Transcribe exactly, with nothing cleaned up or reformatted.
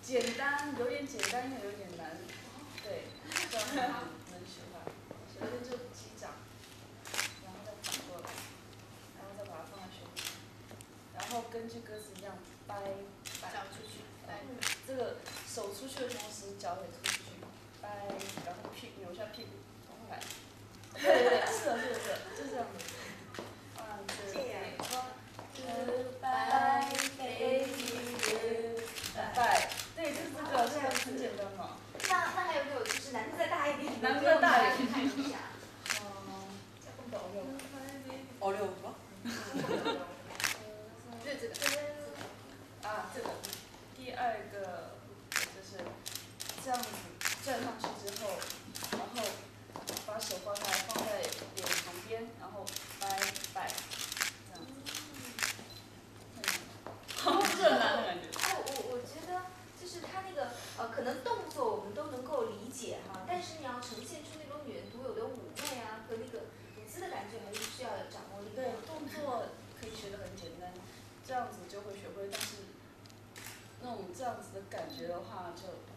简单，有点简单又有点难，对，这样子能学会。首先就击掌，然后再反过来，然后再把它放在胸前，然后根据歌词一样掰掰出去，掰。 这个手出去的同时，脚也出去，掰，然后屁扭一下屁股，然后来。对对对，是的，是的，是的，就这样子。One two three four，拜，baby，拜，对，就是这个，这个很简单嘛。 那那还有没有就是难度再大一点？ 难度再大一点。 看一下。 嗯，这更不好用。 好溜是吧？ 对这个。 啊，这个。第二个就是这样子站上去之后，然后把手放在放在脸旁边，然后掰掰，这样子。好，这很难的感觉。 哎，我我觉得就是他那个呃，可能动作我们都能够理解哈，但是你要呈现出那种女人独有的妩媚啊和那个舞姿的感觉，还是需要有掌握力的。 对，动作可以学得很简单，这样子就会学会，但是那种这样子的感觉的话就。